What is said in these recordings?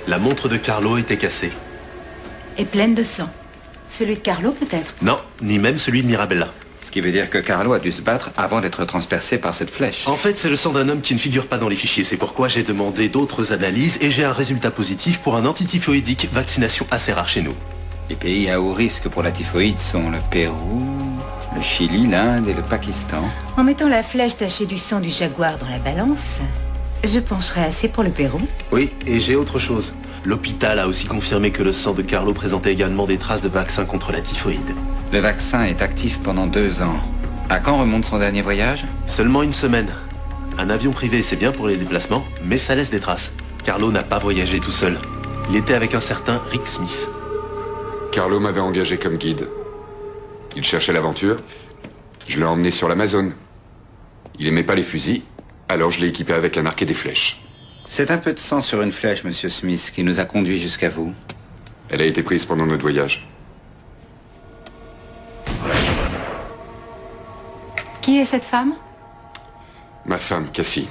La montre de Carlo était cassée. Et pleine de sang. Celui de Carlo, peut-être? Non, ni même celui de Mirabella. Ce qui veut dire que Carlo a dû se battre avant d'être transpercé par cette flèche. En fait, c'est le sang d'un homme qui ne figure pas dans les fichiers. C'est pourquoi j'ai demandé d'autres analyses et j'ai un résultat positif pour un antityphoïdique, vaccination assez rare chez nous. Les pays à haut risque pour la typhoïde sont le Pérou, le Chili, l'Inde et le Pakistan. En mettant la flèche tachée du sang du jaguar dans la balance, je pencherai assez pour le Pérou. Oui, et j'ai autre chose. L'hôpital a aussi confirmé que le sang de Carlo présentait également des traces de vaccin contre la typhoïde. Le vaccin est actif pendant 2 ans. À quand remonte son dernier voyage? Seulement une semaine. Un avion privé, c'est bien pour les déplacements, mais ça laisse des traces. Carlo n'a pas voyagé tout seul. Il était avec un certain Rick Smith. Carlo m'avait engagé comme guide. Il cherchait l'aventure. Je l'ai emmené sur l'Amazone. Il aimait pas les fusils, alors je l'ai équipé avec un arc et des flèches. C'est un peu de sang sur une flèche, monsieur Smith, qui nous a conduits jusqu'à vous. Elle a été prise pendant notre voyage. Qui est cette femme? Ma femme, Cassie.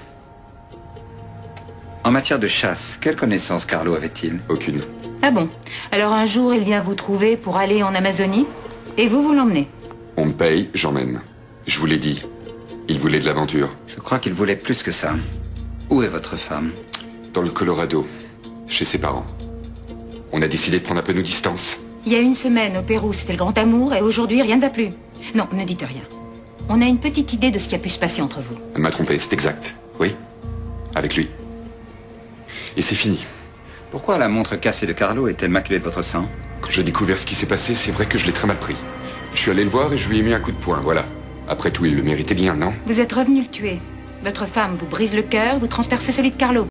En matière de chasse, quelle connaissance Carlo avait-il? Aucune. Ah bon? Alors un jour, il vient vous trouver pour aller en Amazonie, et vous l'emmenez? On me paye, j'emmène. Je vous l'ai dit. Il voulait de l'aventure. Je crois qu'il voulait plus que ça. Où est votre femme? Dans le Colorado, chez ses parents. On a décidé de prendre un peu nos distances. Il y a une semaine, au Pérou, c'était le grand amour, et aujourd'hui, rien ne va plus. Non, ne dites rien. On a une petite idée de ce qui a pu se passer entre vous. Elle m'a trompé, c'est exact. Oui. Avec lui. Et c'est fini. Pourquoi la montre cassée de Carlo est-elle maculée de votre sang? Quand j'ai découvert ce qui s'est passé, c'est vrai que je l'ai très mal pris. Je suis allé le voir et je lui ai mis un coup de poing, voilà. Après tout, il le méritait bien, non? Vous êtes revenu le tuer. Votre femme vous brise le cœur, vous transpercez celui de Carlo.